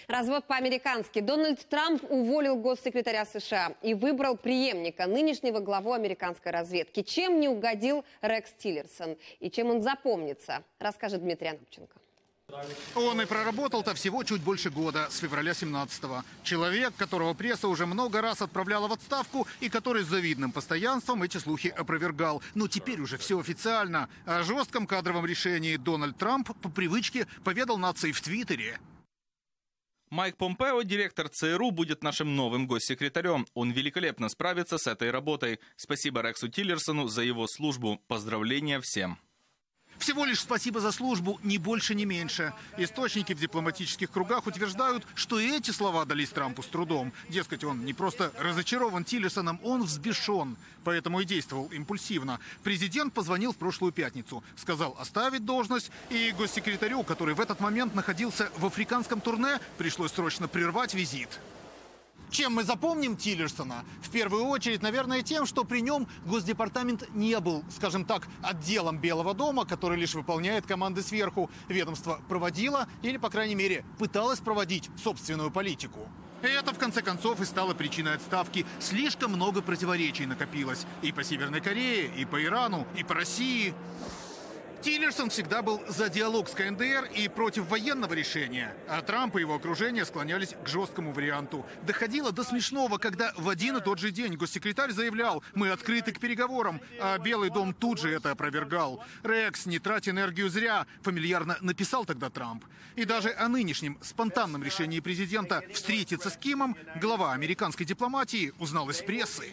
Развод по-американски. Дональд Трамп уволил госсекретаря США и выбрал преемника, нынешнего главу американской разведки. Чем не угодил Рекс Тиллерсон и чем он запомнится, расскажет Дмитрий Анопченко. Он и проработал-то всего чуть больше года, с февраля 17-го. Человек, которого пресса уже много раз отправляла в отставку и который с завидным постоянством эти слухи опровергал. Но теперь уже все официально. О жестком кадровом решении Дональд Трамп по привычке поведал нации в Твиттере. Майк Помпео, директор ЦРУ, будет нашим новым госсекретарем. Он великолепно справится с этой работой. Спасибо Рексу Тиллерсону за его службу. Поздравления всем. Всего лишь спасибо за службу, ни больше, ни меньше. Источники в дипломатических кругах утверждают, что и эти слова дались Трампу с трудом. Дескать, он не просто разочарован Тиллерсоном, он взбешен. Поэтому и действовал импульсивно. Президент позвонил в прошлую пятницу. Сказал оставить должность. И госсекретарю, который в этот момент находился в африканском турне, пришлось срочно прервать визит. Чем мы запомним Тиллерсона? В первую очередь, наверное, тем, что при нем Госдепартамент не был, скажем так, отделом Белого дома, который лишь выполняет команды сверху. Ведомство проводило или, по крайней мере, пыталось проводить собственную политику. И это, в конце концов, и стало причиной отставки. Слишком много противоречий накопилось. И по Северной Корее, и по Ирану, и по России. Тиллерсон всегда был за диалог с КНДР и против военного решения. А Трамп и его окружение склонялись к жесткому варианту. Доходило до смешного, когда в один и тот же день госсекретарь заявлял: «Мы открыты к переговорам», а Белый дом тут же это опровергал. «Рекс, не трать энергию зря», фамильярно написал тогда Трамп. И даже о нынешнем спонтанном решении президента встретиться с Кимом глава американской дипломатии узнал из прессы.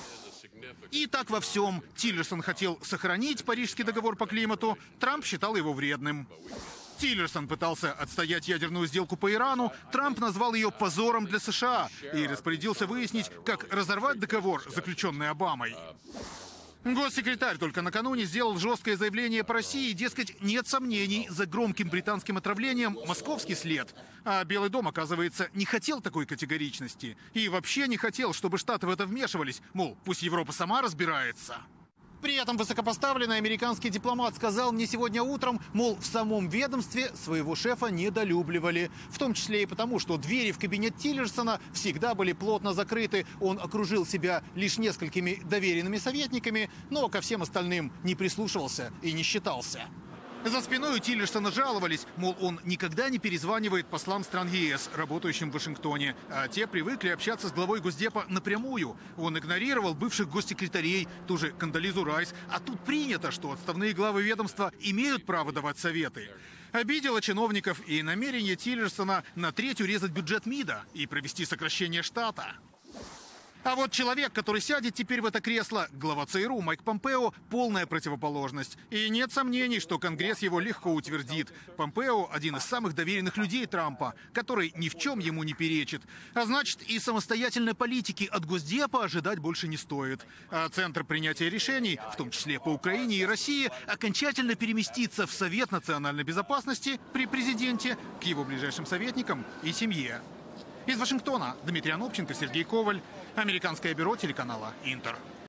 И так во всем. Тиллерсон хотел сохранить Парижский договор по климату, Трамп считал его вредным. Тиллерсон пытался отстоять ядерную сделку по Ирану, Трамп назвал ее позором для США и распорядился выяснить, как разорвать договор, заключенный Обамой. Госсекретарь только накануне сделал жесткое заявление по России, дескать, нет сомнений, за громким британским отравлением московский след. А Белый дом, оказывается, не хотел такой категоричности. И вообще не хотел, чтобы Штаты в это вмешивались, мол, пусть Европа сама разбирается. При этом высокопоставленный американский дипломат сказал мне сегодня утром, мол, в самом ведомстве своего шефа недолюбливали. В том числе и потому, что двери в кабинет Тиллерсона всегда были плотно закрыты. Он окружил себя лишь несколькими доверенными советниками, но ко всем остальным не прислушивался и не считался. За спиной у Тиллерсона жаловались, мол, он никогда не перезванивает послам стран ЕС, работающим в Вашингтоне. А те привыкли общаться с главой Госдепа напрямую. Он игнорировал бывших госсекретарей, ту же Кондолизу Райс. А тут принято, что отставные главы ведомства имеют право давать советы. Обидело чиновников и намерение Тиллерсона на треть урезать бюджет МИДа и провести сокращение штата. А вот человек, который сядет теперь в это кресло, глава ЦРУ Майк Помпео, полная противоположность. И нет сомнений, что Конгресс его легко утвердит. Помпео – один из самых доверенных людей Трампа, который ни в чем ему не перечит. А значит, и самостоятельной политики от Госдепа ожидать больше не стоит. А центр принятия решений, в том числе по Украине и России, окончательно переместится в Совет национальной безопасности при президенте, к его ближайшим советникам и семье. Из Вашингтона Дмитрий Анопченко, Сергей Коваль, Американское бюро телеканала «Интер».